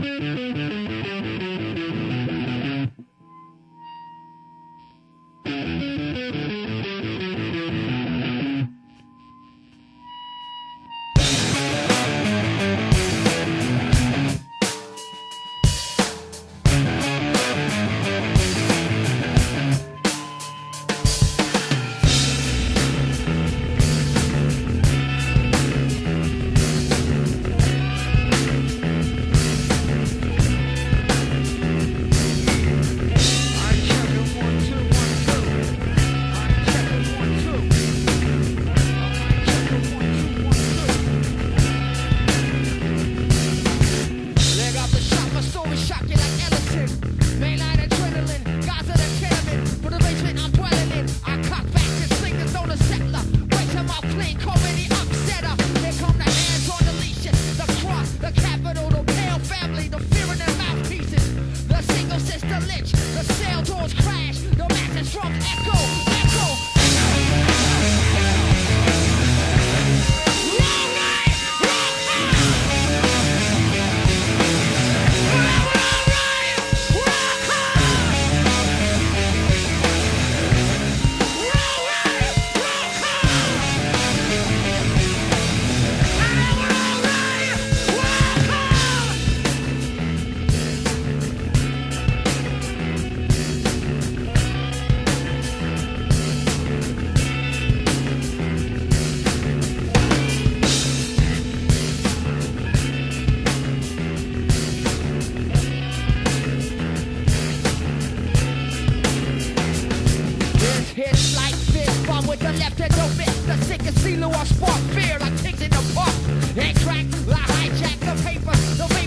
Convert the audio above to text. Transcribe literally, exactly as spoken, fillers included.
Shocking like Ellison, mainline adrenaline, Gaza the Tienanmen, for the basement I'm dwelling in. I cock back and sling this on the settler, break him out clean, call me the upsetter. Here come the hands on the leashes, the cross, the capital, the pale family, the fear in their mouthpieces, the single sister lynch, the cell doors crash, the matches drums echo, echo. Hits like fist bomb with the left and don't miss. The sickest seal or spark fear like pigs in the park. And crack, like hijack the paper. The